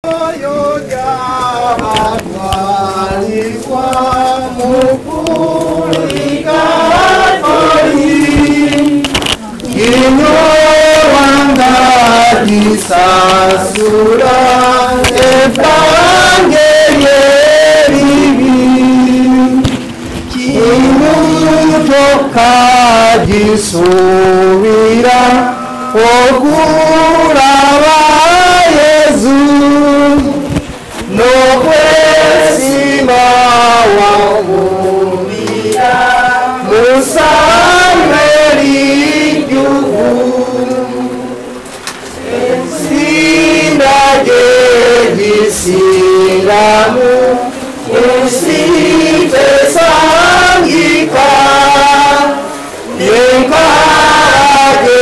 Sasura evangelieri kimutoka gisubira okuraba Yesu no kwesima wamubira musameri yugu Siramu usite sangika yenkage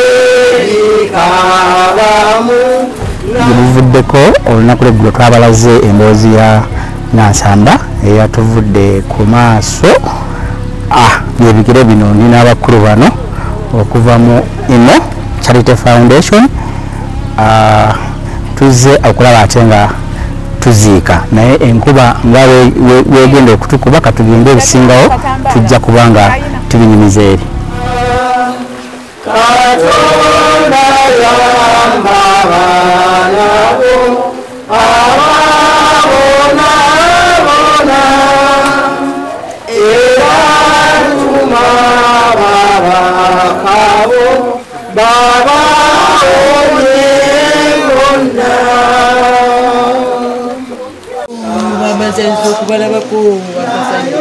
ikalamu Bivuddeko olunaku lw'eggulo twabalaze emboozi ya Nansamba eyatuvudde ku maaso byebigere bino ndina abakulu bano okuva mu ino Charity Foundation tuze okulaba ate nga tuziika naye enkuba nga wegenda okutukuba katugende ebisingawo tujja kubanga tubinyumiza eri Katonda yamba abaana bo ababona era tuma babakabo babaonye Senso kubala bako abasanya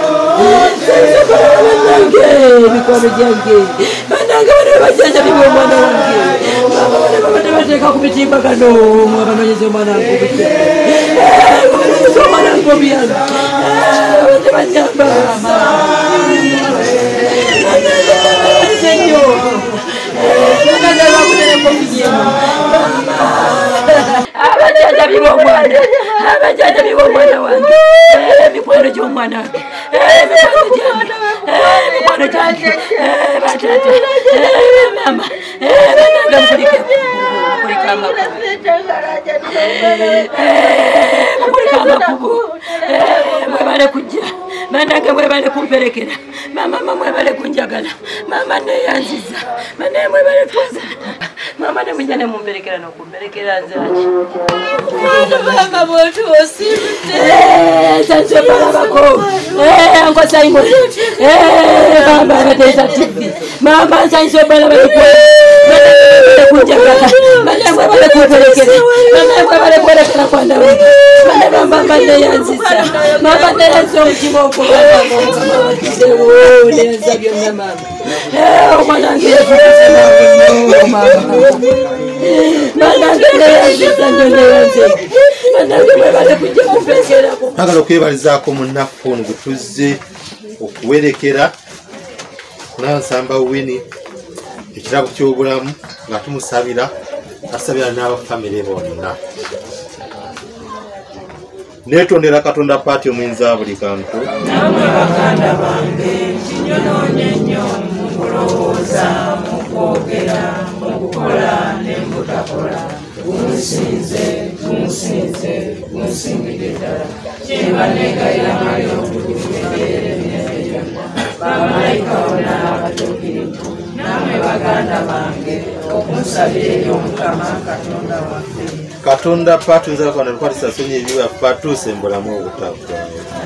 bikobe jange bananga bajanja bibo mwana wange baba bateka kubitimba kano abamanyeze mwana wange kubitimba mwana wange biyana bajamba senyo nanga bakutele kofiye abajanja bibo mwana abajanja bibo mwana wange mikwano gy'omwana wange mikwano gyange batata mama bananga mukulika amakubu mwebale kujja banange mwebale kumperekera mama mwebale kunjagala mama neyanziza mane mwebale twaza mama ne mujja ne mumperekera nokumperekera nzaki mama botu osibute sanse balabako anko Simon mama batesa TV mama sanse balabako mane kunjagala mane mwebale kumperekera mane mwebale kuerekera kwanda mama neyanziza mama neyanzo mchimoko mama neyanzabyo mama mwana ngiye mama Nagala okwebalizaako munaku ono gwe tuzze okuwerekera Nansamba Winnie ekirabo ky'obulamu nga tumusabira asabira n'abafamire bonna neetondera Katonda paati omuyinza buli kantu namwe baganda bange kinyonoonye nnyo mu kulowooza mu kwogera mu kukola ne mu butakola kunsimbidde ddala kyebanegayira mali okutukubeere emirembe gyonna bamalayika bonna abatuukirivu namwe baganda bange okunsabira eri Omukama Katonda waffe Katonda paati nzala kwanda lukwatisa sonyi ebibi byaffe atuuse mu bulamu obutaggwaawo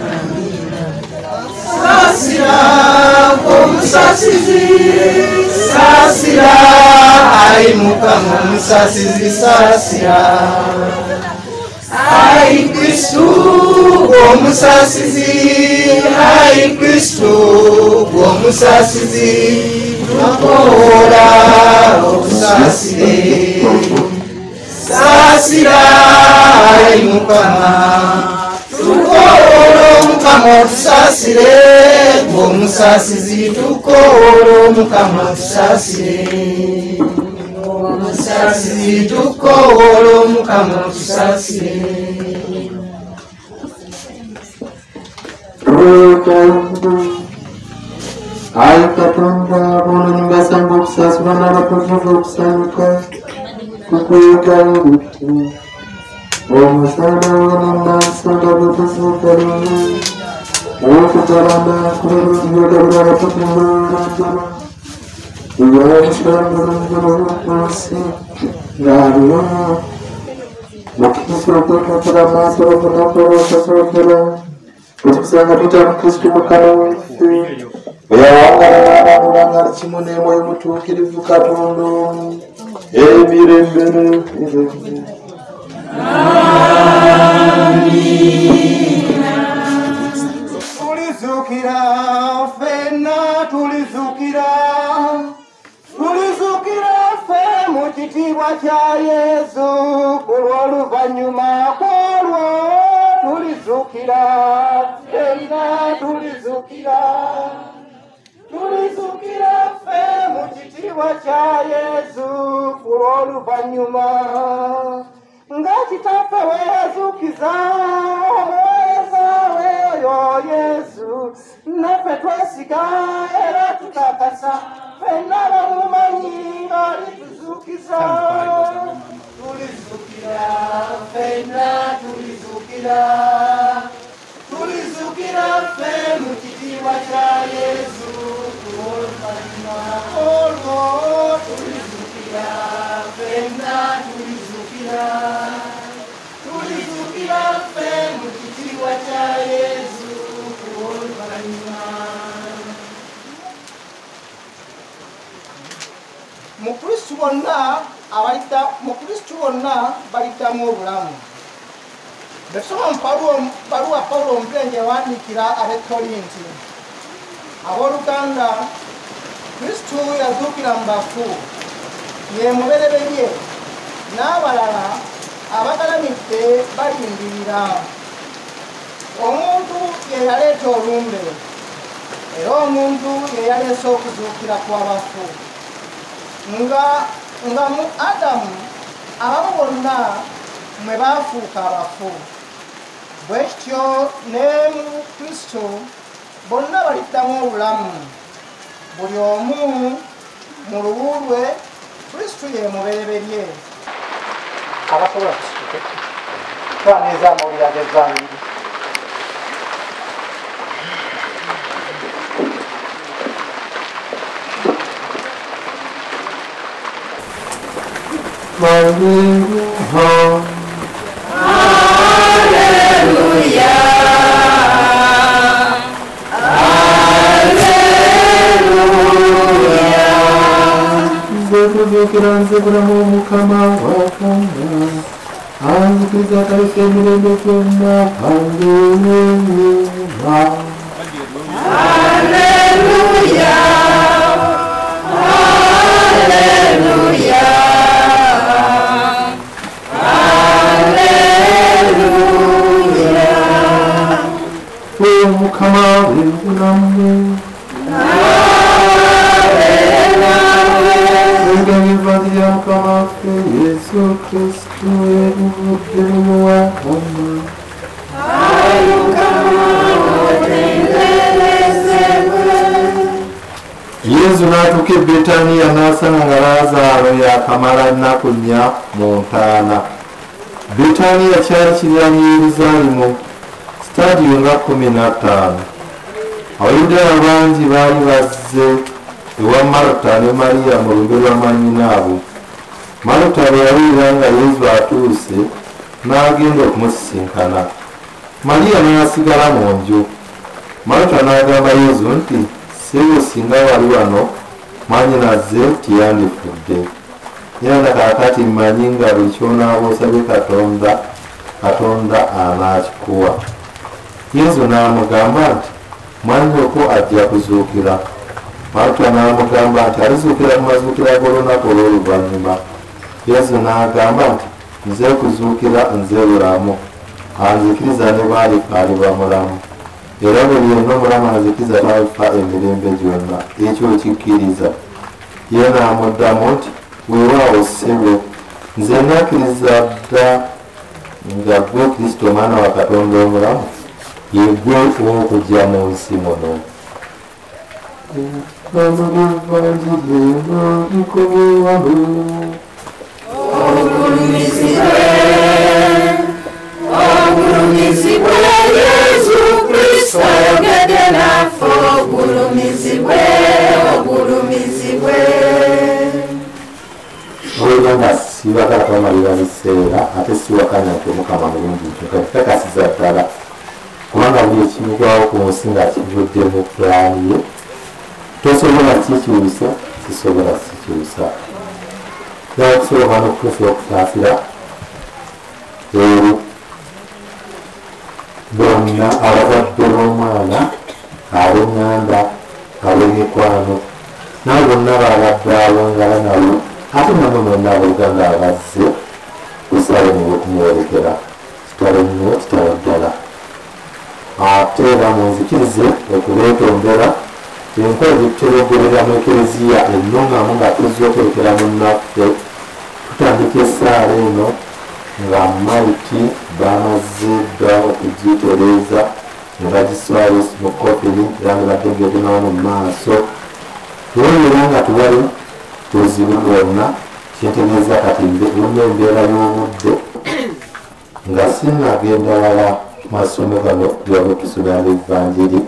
Sasira omusasizi sasira ai Mukama omusasizi sasira ai Kristu omusasizi ai Kristu omusasizi tukola omusasire sasira ai Mukama tukolo Mukama tusasire omusasizi tukolo Mukama tusasire omusasizi tukolo Mukama tusasire Ai Katonda bono nimbasanga okusasula n'abatukuvu okusanuka kukwega ngutu Omusana w'amasanga bw'okuzuukira okutalana kulabirira kutumulajjana ebyayisangulunjulunsi ng'aliwo mukiso kwekatira maaso okunakolookasookera ekikusanga tutya mukristu mukama waffe eyawangala kimu n'emwoyo mutuukirivu katonda omu emirembe n'emirembe. Tulizukira fena tulizukira ffe mu kitiibwa kya Yesu ku lw'oluvannyuma kwolwo tulizukira fena tulizukira ffe mu kitiibwa kya Yesu ku lw'oluvannyuma nga kitaffe weyazuukiza omweza weoyo Yesu naffe twesiga era tukakasa ffenna bamumanyi alituzuukiza tulizukira ffenna tulizukira ffe mu kitiibwa kya Yesu olwo tulizukira ffenna tulizukira ffe mu kitiibwa kya Yesu oluvannyuma. Mukristu bonna baliddamu obulamu. Besoma mu baluwa Pawulo omugenzi yawandiikira ab'Ekolinti. Abooluganda, Kristu yazuukira mu bafu, ye mubereberye, n'abalala abagalamidde balindirira. Omuntu ye yaleeta olumbe, era omuntu ye yaleese okuzuukira kw'abafu. Nga mu Adamu abamu bonna mwe baafuuka abafu, bwe kityo ne mu Kristo bonna baliddamu obulamu, buli omu mu lubu lwe. Kristo ye mubereberye. Abasobola kusituke twaniriza amawulire ag'evvaanyiri. Nzekulamu Mukama wakanda anzikiriza kalisa emirembe gyonna. Alleluya, Alleluya, Alleluya, Alleluya. Mukama w'ebulamu ya Mukama waffe Yesu Kristo erudde mu Wakama. Yesu n'atuuka e Betaniya n'asanga nga Laazaalo yakamala ennaku 4 mu ntaana. Betaniya kyali kiriraanye Yerusaalemu sitadiyo nga 15. Abayudaaya bangi baali bazze ewa Maluta ne Mariya mu lumbe lwa mannyinaabwe. Maluta bwe yawulira nga Yesu atuuse n'agenda okumusisinkana. Mariya n'asigala mu nju. Maluta n'agamba Yesu nti, "Ssebo, singa wali wano mwannyinaze tiyandifudde. Era kaakati mmanyi nga buli ky'onaaba osabye Katonda anaakikuwa." Yesu n'amugamba nti, "Mwannyoko ajja kuzuukira." Maluta n'amugamba nti, "Alizuukira mu mazuukira g'olunaku olw'oluvannyuma." Yesu n'agamba nti, "Nze kuzuukira, nze bulamu. Anzikiriza ne bw'alifa aliba mulamu. Era buli yenna omulamu anzikiriza talifa emirembe gyonna." Ekyo okikkiriza? Ye n'amuddamu nti, "Weewaawo ssebo, nze nakkiriza dda nga ggwe Kristo Omwana wa Katonda omulamu, ye ggwe w'okujja mu nsi muno." Ogulumizibe ogulumizibwe Yesu Kristo ayogedde naffe ogulumizibwe ogulumizibwe olwanga sibagala kwamalira biseera ate siwakanya nti omukama mulungi kakasiza ddala kubanga buli ekimugwawo ku nsi nga kivudde mu pulaani ye tosobola kikyusa kisobola sikyusa naye okusobola n'okutuusa okutaasira leero bonna abazadde b'omwana ab'eŋŋanda ab'emikwano naye bonna balabadde abongala nabo ate nabo bonna abooluganda abazze kusale niwe okumuwerekera kitalo nnyo kitalo ddala ate era munzikirize okubeetondera enkola gyetutera mu ekereziya ennongamu nga tuzza okwerekera munnaffe tutandika essaala eno nga maiti bamaze dda okugitereeza ne bagiswala mu kofiri era ne bategeetenawo mu maaso tuwulira nga tuwali tuzibu bwonna kyentegeeza kati lumu embeera y'obudde nga sinagenda wala masomo gano tuyabe tusomera evanjiri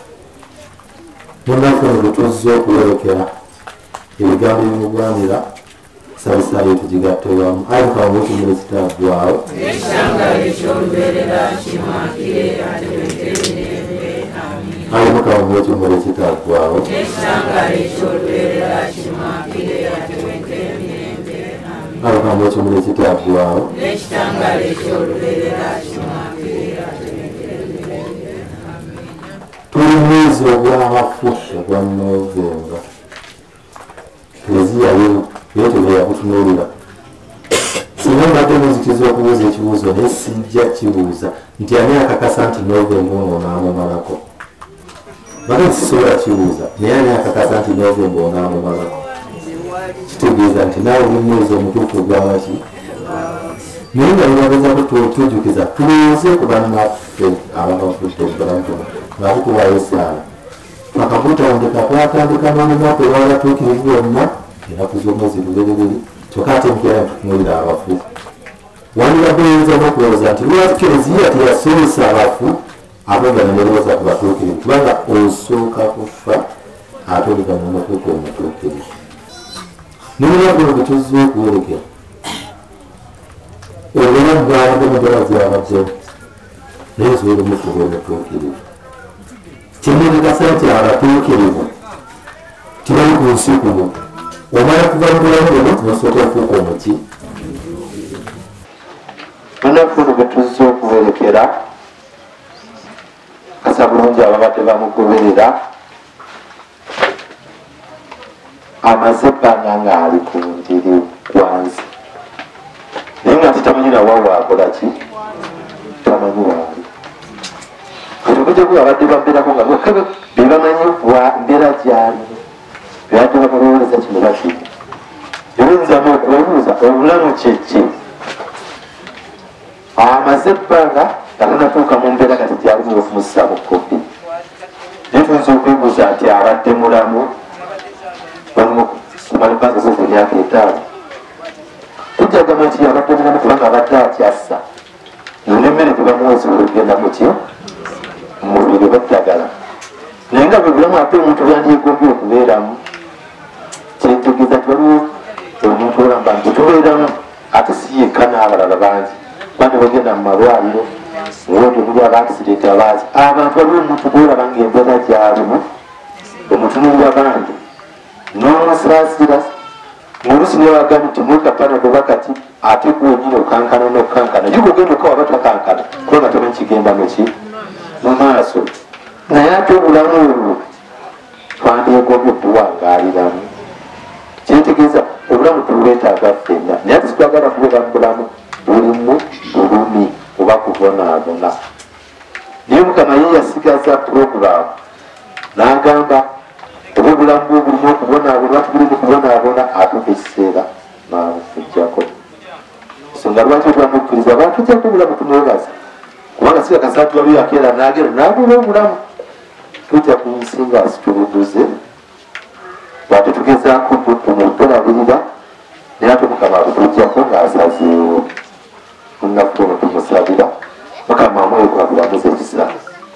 munnaffe ne tuzza okuwerekera ebigambo ebimugwanira salisali tugigatte wamu ayi mukamu ekimuli ekitaggwawo ekitanga eky'olubeerera kimakire atebekeremirembe amin ayi mukamu ekimuli ekitaggwawo ekitanga eky'olubeerera kimakire atebekeremirembe amin ayi mukamu ekimuli ekitaggwawo ekitanga eky'olubeerera kimakire atebekeremirembe amin tuli mwezi ogw'abafu ogwa Novemba ekereziya yeetebera kutunuulira singa mbadde muzikiriza okubuuza ekibuuzo naye sijja kibuuza nti ani akakasa nti Novemba ono onaamumalako bage sisobola kibuuza naye ani akakasa nti Novemba onaamumalako kitegeeza nti naawe oli mwezi omutuufu ogwabaki naye nga lwabazako tujjukiza tulowooze ku bannaffe ababafudde obulamu buno nga tukuwayo esaala akakutandika twatandika n'olunaku olwalatuukirivu bonna ennaku z'omwezi lubereberi kyokka ate mukera ntutunuulira abafu wandibadde oyinza n'okulowooza nti lwaki kereziya teyasomesa abafu ate nga nenerowooza ku batuukirivu kubanga osooka kufa ate olugana n'okuuka omutuukirivu n'olunaku olwo bwe tuzza okuwerekera obulamu bwabadde mudala gyabaddewo naye nsobola omufuga omutuukirivu kimulekasa nti abatuukirivu tibali ku nsi kuno omala kuva mu bulamu buno nosooka okuuka omuki munafuno bwe tuzza okuberekera kasa bulungi ababadde bamugoberera amaze ebbanga ng'ali ku ndiri wansi naye nga titamanyi nawa waakola ki tamanyi waali kutokujjaku abadde bambeerako nga bokka bebamanyi mbeera gyali byadde bamulowooleza kino bakiri oyinzamu okubabuuza obulamu kyeki amaze ebbanga nga tanatuuka mu mbeera kati gyalimu okumussa mu kopi naye tuyinza okwebuuza nti abadde mulamu kumala ebbanga zoko emyaka 5 tujjagamba nti abadde mulamu kubanga abadde akyassa nemmere tebamuwezi olugenda muki mumubiri baddagala naye nga bwe bulamu ate omuntu byandyegombi okubeeramu kyentegeeza ti waliwo omuntu olamba nti tubeeramu ate si yekka n'abalala bangi bandi bagenda mu malwaliro muwondi omuli abakisidenti abangi abantu waliwo omuntu gwolaba ngaembeera gyalimu omutunulira bangi n'omusaasira oluusi newagambi nti mwekapana kuba kati ate gwenyini okankana n'okukankana ye gogenda okawa batakankana kubanga tamanyi kigenda muki mu maaso naye ate obulamu obwo twandyegombye okuwangaaliramu kyetegeeza obulamu tubwetaaga ffenna naye ate sitwagala kubeera mu bulamu bulimu bulumi oba kubonaabona naye mukama ye yasigaza puroguramu n'agamba oba obulamu bwe bulimu okubonaabona tubulimu okubonaabona atuuka ekiseera naafujjako ensonga lwaki otwamukkiriza abantu tujjako obulamu tumwebaza kubanga sikakasa nti waliwo yakeera n'agenda n'abula obulamu tujja ku nsi nga situbuguze bwate tugezaako tumutulabirira naye ate mukama abutujjako ng'asazeewo munaku ono tumusabira mukama amwekwakubamuza ekisa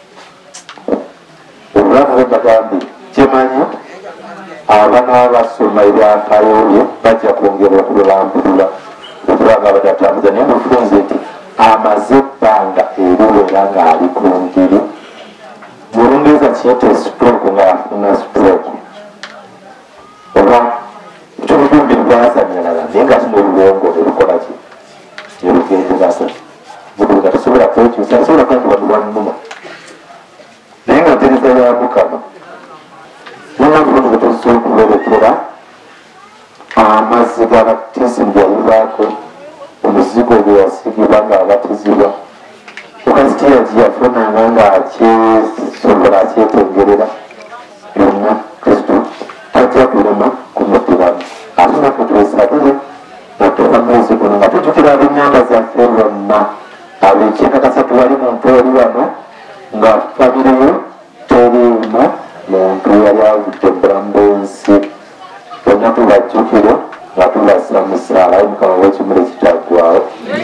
obulamu bwebagambye kyemanyi abana abasoma ebyakaloolye bajja kwongera okululambulula okubanga badatambuza naye mufunze nti amaze ebbanga eriwera ng'ali ku ngeri mulungereza kiyete stroke ng'afuna stroke oba ekyobugumbi bwasanyalala naye nga kino olubongo nelukolaki nelugenderako mudu nga tasobola kwekyusa asobola kwangibwa lwannuma naye nga ntereza ya mukama nanakuno bwetusobola okuberekera amazzi g'abatizimu gyayibaako omuzigo gwe yasigibwa ng'abatizibwa okazitiya gyeyafunanga ng'akyesobola akyetengerera byonna kristo tajja kulema kumudiramu ate naffe twesabire natuuka mwezi guno nga tujjukira ab'ennyanda zaffe bonna ab'ekyekakasa tuwali muntu oli wano nga fabireyo teriimu muntu yali avudde obulamu bw'ensi bonna tubajjukire nga tubassa mu ssaala ayi mukama w'ekimuli ekitaggwawo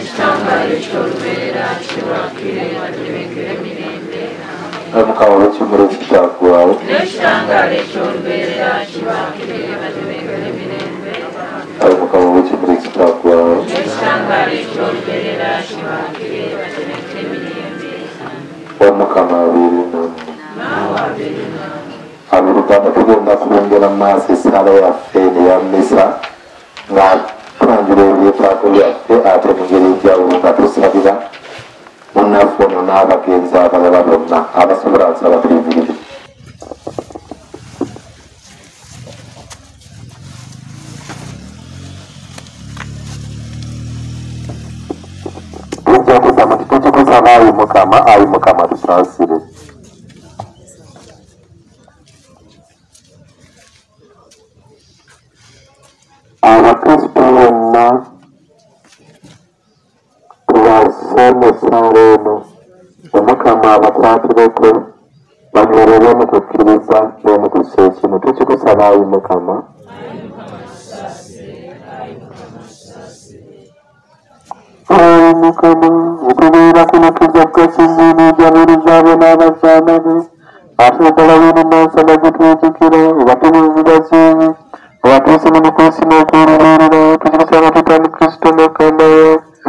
mukama w'ekimuli ekitaggwawo ayi mukama w'ekimuli ekitaggwawo omukama abeere nammwe abooluganda tugenda kwongera mu maaso essaala yaffe neya mmisa nga tulanjula ebyetaago byaffe ate mu ngeri enjawulo nga tusabira munnaffe ono n'abagenzi abalala bonna abasobola nsaba tuyimirire tujja kusaba titukikusaba ayi mukama tusaasire abakristo bonna tubasome essaala eno omukama abakwatireko banywerere mu kukkiriza n'omu kussa ekimu tukikusaba ayi mukama ayi mukama okubeera kuno tujjagga kinniini ejabiriza abo n'abazaana be ate okolawini nansala gutwejjukira obatumuziba kibi obatuuse mu mikosi n'okwolubeerera tukikusaba tutani kristo mukama waffe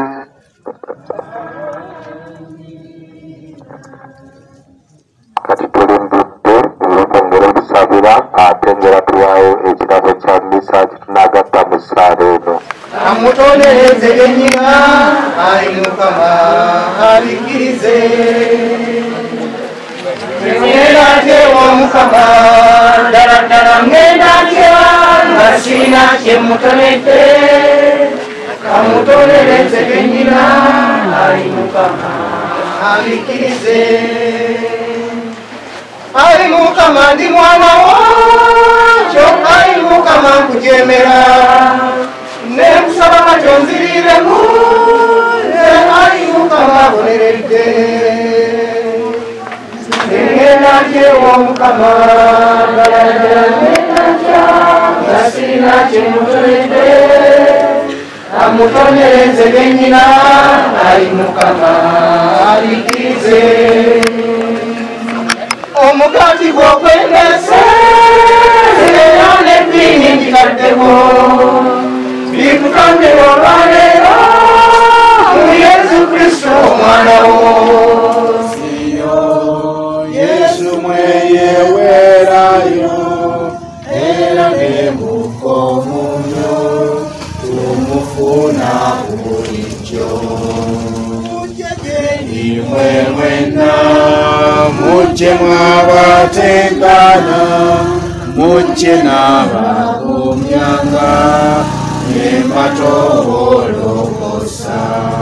kati tulimbudde olw'okwongera okusabira ate ngera tuwaayo ekirabo kya mmisa kitunagatta mu ssaala eno amutonereze ennyina ayi mukama abikkirize ngenda tyewa mukama ddala ddala ngenda tyewa nga sirina kyemutonedde amutonereze ennyina ayi mukama abikkirize ayi mukama ndi mwana wo kyokka ayi mukama nkujemera nekusaba katyo nziriremu ayi mukama aboneredde ngenda tyewa mukama nga sirina kyemutonedde amutonereze bennyina ayi mukama abikkirize omugati gw'okwendese era n'ebbiini mbitaddeko bikutonde olwaleero mu yesu kristo omwana wo yesu mweyewerayo era nemukomunyo tumufuna bulijjo imwe mwena mujje mwabatenkana mujje n'abagumyanga embatoolokosa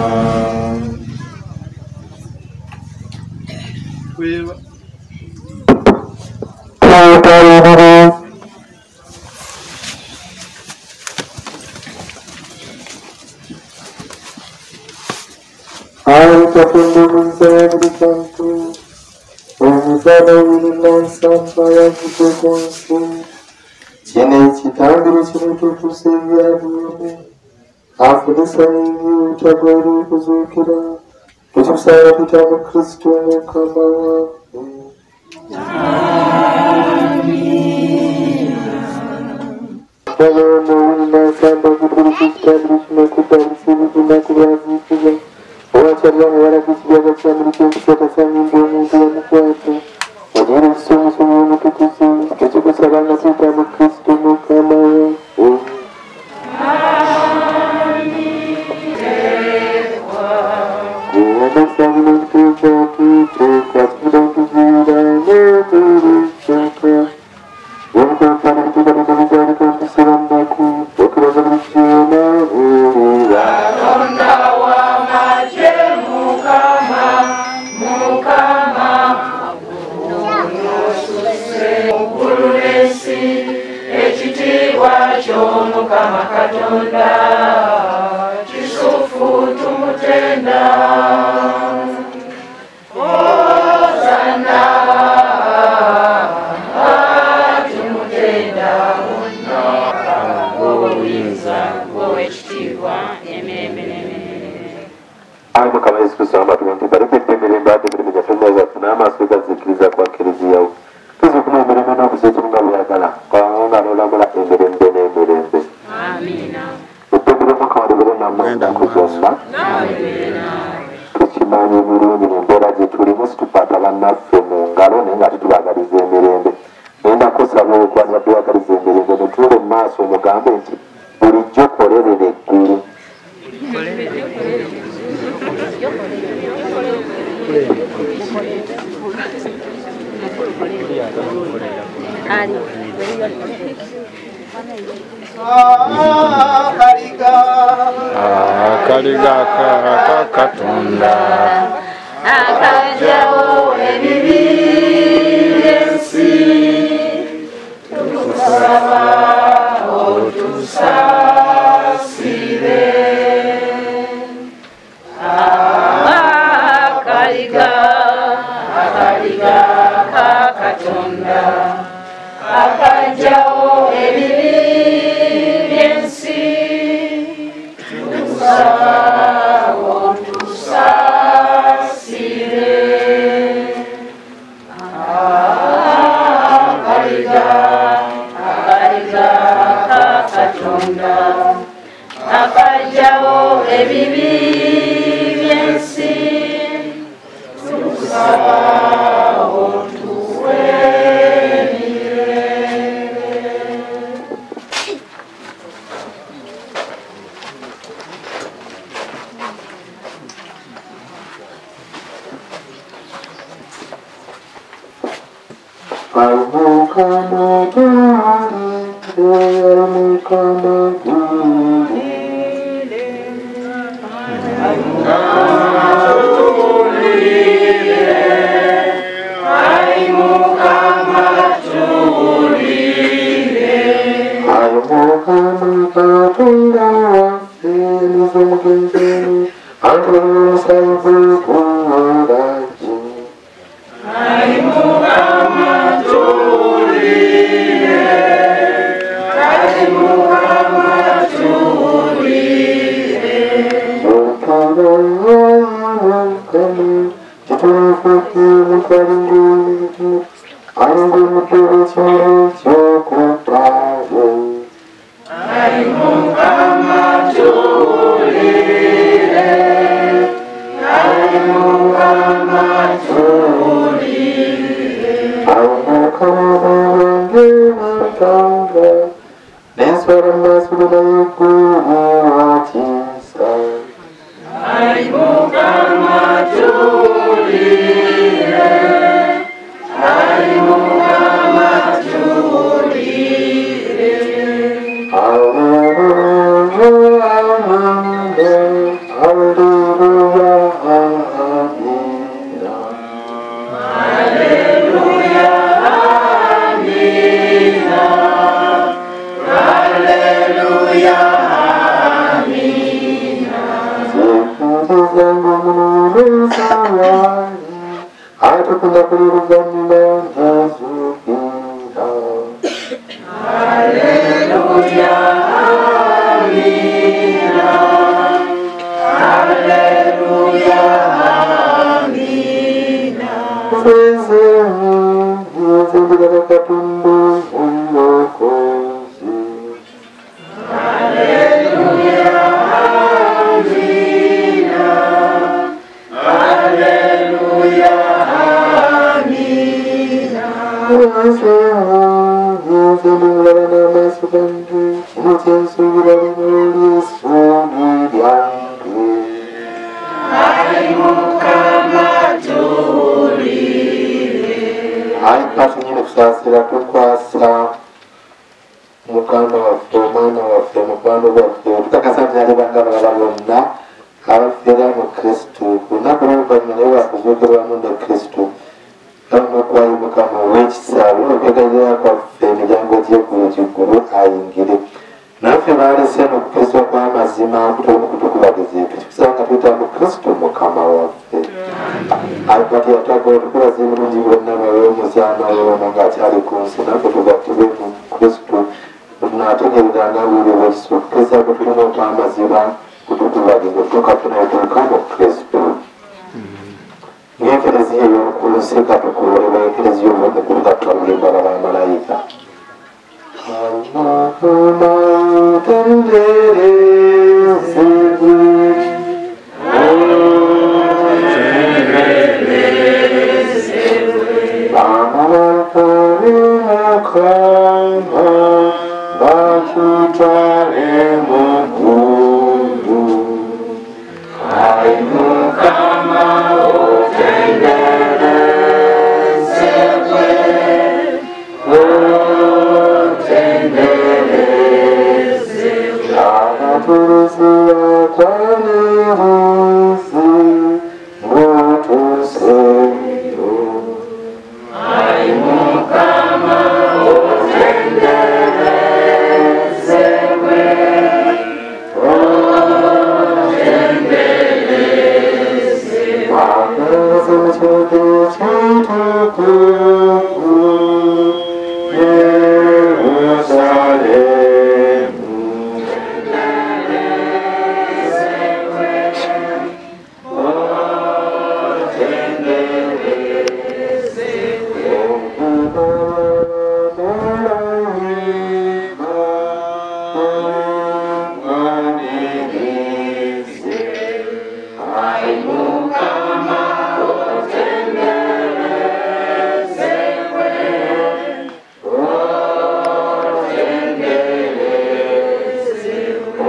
kino ekitambiro kino tutuuse ebyabyone afunisa ebyutagwera okuzuukira tukikusaba tutaba Kristo mukama waffe. Babona ulinasamba kutulikisitambuli kino kutambisa ebigenda kubyaziikibwa owakyalira mu balagikibyaga kyamulika enkisata sanyimba omuntu bamukwata ogira ekisomosomo omutukuzi tukikusaba nga tutaba Kristo mukama waffe. Mukama Katonda kisufu tumutenda Hosana tumutenda obuyinza bw'ekitiibwa emirembe Mukama Yesu Kristo amatumente balekedde emirembe ate emirimu gyaffe zaffe n'amaaso gazzikiriza kwa Kiriziyawo tuzikumu emirembe n'obuseekimu nga bweyagala nga n'olamula emirembe n'emirembe. Tukimanyi bulungi mu mbeera gye tulimu situkwata bannaffe mu ngalo naye nga tutubagaliza emirembe. Nenda kusaba okwani batuwagaliza emirembe ne tuule mu maaso mugambe nti bulijjo kolerera eggulu. Akaliga ka Katonda akajjawo ebibi by'ensi tukusaba otusaasire akaliga ka Katonda akajjawo ebibi by'ensi tukusaba otusaasire akaliga ka Katonda akajjawo ebibi by'ensi tukusaba otuwe Hallelujah. Thank you.